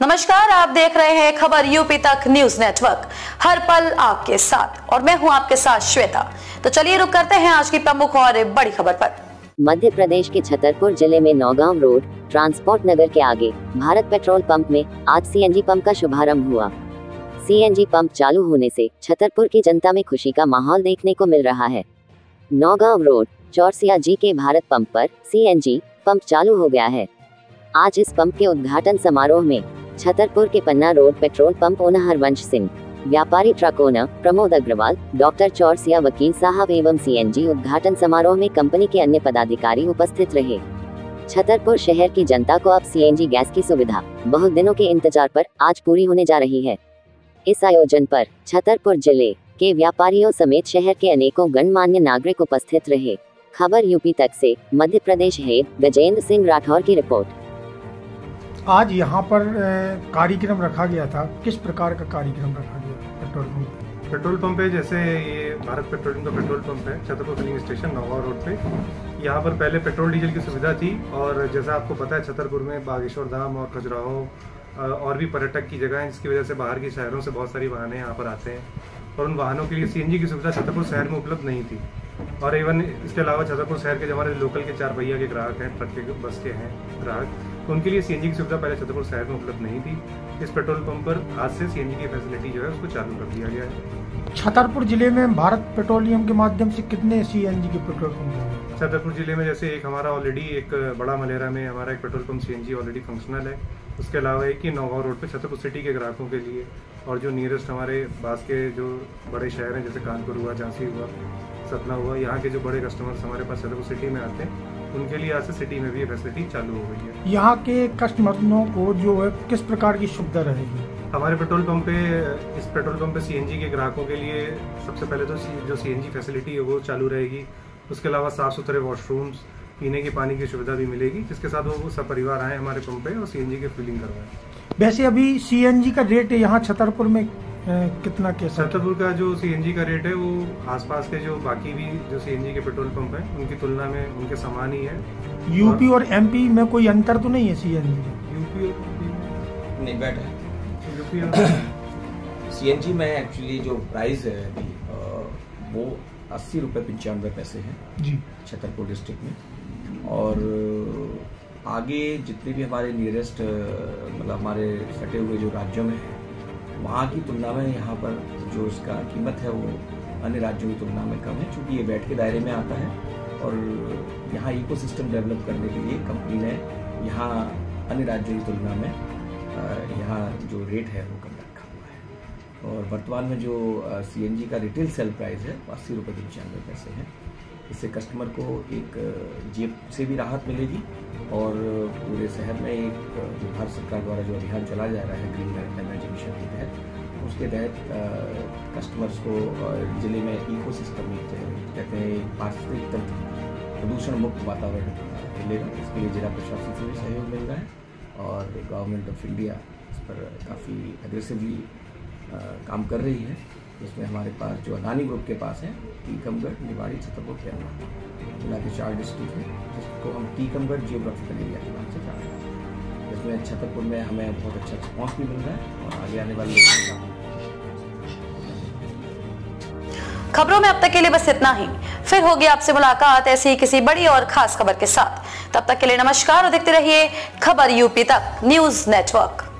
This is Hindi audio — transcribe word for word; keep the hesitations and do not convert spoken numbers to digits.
नमस्कार, आप देख रहे हैं खबर यूपी तक न्यूज नेटवर्क, हर पल आपके साथ और मैं हूं आपके साथ श्वेता। तो चलिए रुक करते हैं आज की प्रमुख और बड़ी खबर पर। मध्य प्रदेश के छतरपुर जिले में नौगांव रोड ट्रांसपोर्ट नगर के आगे भारत पेट्रोल पंप में आज सीएनजी पंप का शुभारंभ हुआ। सीएनजी पंप चालू होने से छतरपुर की जनता में खुशी का माहौल देखने को मिल रहा है। नौगांव रोड चौरसिया जी के भारत पंप पर सीएनजी पंप चालू हो गया है। आज इस पंप के उद्घाटन समारोह में छतरपुर के Panna road petrol pump owner Harvansh Singh, व्यापारी truck owner Pramod Agrawal, doctor Chaurasia वकील साहब एवं सीएनजी उद्घाटन समारोह में कंपनी के अन्य पदाधिकारी उपस्थित रहे। छतरपुर शहर की जनता को अब सीएनजी गैस की सुविधा बहुत दिनों के इंतजार पर आज पूरी होने जा रही है। इस आयोजन पर छतरपुर जिले के व्यापारियों समेत शहर के अनेकों गणमान्य नागरिक उपस्थित रहे। खबर यूपी तक से मध्य प्रदेश हेड गजेंद्र सिंह राठौर की रिपोर्ट। आज यहाँ पर कार्यक्रम रखा गया था, किस प्रकार का कार्यक्रम रखा गया? पेट्रोल पंप पेट्रोल पंप है, जैसे ये भारत पेट्रोलियम का पेट्रोल पंप है Chhatarpur filling station Naugaon road पे। यहाँ पर पहले पेट्रोल डीजल की सुविधा थी और जैसा आपको पता है छतरपुर में बागेश्वर धाम और खजुराहो और भी पर्यटक की जगह है, जिसकी वजह से बाहर के शहरों से बहुत सारी वाहनें यहाँ पर आते हैं और उन वाहनों के लिए सीएनजी की सुविधा छतरपुर शहर में उपलब्ध नहीं थी। और इवन इसके अलावा छतरपुर शहर के जो हमारे लोकल के चार पहिया के ग्राहक हैं, ट्रक के बस के हैं ग्राहक, तो उनके लिए सीएनजी की सुविधा पहले छतरपुर शहर में उपलब्ध नहीं थी। इस पेट्रोल पंप पर आज से सीएनजी की फैसिलिटी जो है उसको चालू कर दिया गया है। छतरपुर जिले में भारत पेट्रोलियम के माध्यम से कितने सीएनजी के पेट्रोल पंप हैं? छतरपुर जिले में जैसे एक हमारा ऑलरेडी एक बड़ा मलेरा में हमारा एक petrol pump CNG already functional है। उसके अलावा एक ही नौगांव रोड पे छतरपुर सिटी के ग्राहकों के लिए और जो नियरेस्ट हमारे पास के जो बड़े शहर हैं जैसे कानपुर हुआ, झांसी हुआ, सतना हुआ, यहाँ के जो बड़े कस्टमर्स हमारे पास छतरपुर सिटी में आते हैं उनके लिए आज से सिटी में भी ये फैसिलिटी चालू हो गई है। यहाँ के कस्टमरों को जो है किस प्रकार की सुविधा रहेगी? हमारे पेट्रोल पंप पे इस पेट्रोल पंप पे सीएनजी के ग्राहकों के लिए सबसे पहले तो जो सीएनजी फैसिलिटी है वो चालू रहेगी। उसके अलावा साफ सुथरे वॉशरूम्स, पीने के पानी की सुविधा भी मिलेगी, जिसके साथ वो सब परिवार आए हमारे पंप पे और सीएनजी की फिलिंग करवाएं। वैसे अभी सीएनजी का रेट यहाँ छतरपुर में कितना कैसा? छतरपुर का जो सीएनजी का रेट है वो आसपास के जो बाकी भी जो सीएनजी के पेट्रोल पंप हैं उनकी तुलना में उनके समान ही है। यूपी और, और एमपी में कोई अंतर तो नहीं है सीएनजी? यूपी और नहीं बैठ है यूपी और सीएनजी में एक्चुअली जो प्राइस है अभी वो अस्सी रुपये पंचानवे पैसे है जी छतरपुर डिस्ट्रिक्ट में। और आगे जितने भी हमारे नियरेस्ट मतलब हमारे सटे हुए जो राज्यों में है वहाँ की तुलना में यहाँ पर जो इसका कीमत है वो अन्य राज्यों की तुलना में कम है, क्योंकि ये वैट के दायरे में आता है और यहाँ इकोसिस्टम डेवलप करने के लिए कंपनी ने यहाँ अन्य राज्यों की तुलना में यहाँ जो रेट है वो कम रखा हुआ है। और वर्तमान में जो सीएनजी का रिटेल सेल प्राइस है वो अस्सी रुपये पंचानवे पैसे है। इससे कस्टमर को एक जेब से भी राहत मिलेगी और पूरे शहर में एक जो भारत सरकार द्वारा जो अभियान चलाया जा रहा है ग्रीन एनर्जी मिशन के तहत, उसके तहत कस्टमर्स को जिले में इकोसिस्टम कहते हैं पारिस्थितिक तंत्र प्रदूषण मुक्त वातावरण मिलेगा। इसके लिए जिला प्रशासन से भी सहयोग मिल रहा है और गवर्नमेंट ऑफ इंडिया इस पर काफ़ी एग्रेसिवली काम कर रही है। इसमें हमारे पास जो अदानी ग्रुप के पास है टीकमगढ़, निवाड़ी, छतरपुर, कैमरा जिला के चार डिस्ट्रिक्ट हैं, जिसको हम टीकमगढ़ जियोग्राफिकल एरिया के नाम से जानते हैं। इसमें छतरपुर में हमें बहुत अच्छा रिस्पॉन्स भी मिल रहा है और आगे आने वाली खबरों में अब तक के लिए बस इतना ही। फिर होगी आपसे मुलाकात ऐसी ही किसी बड़ी और खास खबर के साथ। तब तक के लिए नमस्कार और देखते रहिए खबर यूपी तक न्यूज नेटवर्क।